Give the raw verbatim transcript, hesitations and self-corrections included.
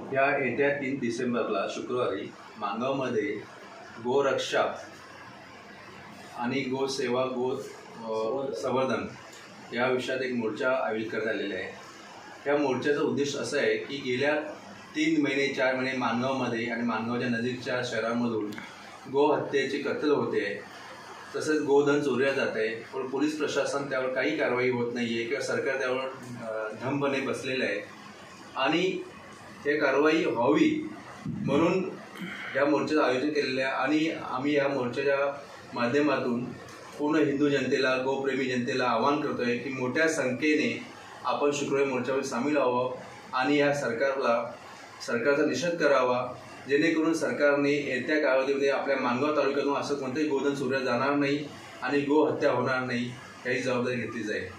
या येत्या तीन डिसेंबरला शुक्रवारी मानगावमध्ये गोरक्षा आणि गोसेवा गो संवर्धन या विषयात एक मोर्चा आयोजित करण्यात आलेला आहे। या मोर्चाचा उद्देश असा आहे की गेल्या तीन महिने चार महिने मानगावमध्ये आणि मानगावच्या नजीकच्या शहरांमधून गो हत्येची कत्तल होते, तसेच गोधन चोरीला जात आहे, पण पोलीस प्रशासन त्यावर काही कारवाई होत नाही आहे किंवा सरकार त्यावर ढमपणे बसलेलं आहे आणि हे कारवाई व्हावी म्हणून या मोर्चाचं आयोजन केलेलं आहे। आणि आम्ही या मोर्चाच्या माध्यमातून पूर्ण हिंदू जनतेला, गोप्रेमी जनतेला आवाहन करतो आहे की मोठ्या संख्येने आपण शुक्रवारी मोर्चावर सामील व्हावं आणि या सरकारला सरकारचा निषेध करावा, जेणेकरून सरकारने येत्या कालावधीमध्ये आपल्या मानगाव तालुक्यातून असं कोणतेही गोधन चोरीला जाणार नाही आणि गो हत्या होणार नाही, याची जबाबदारी घेतली जाईल।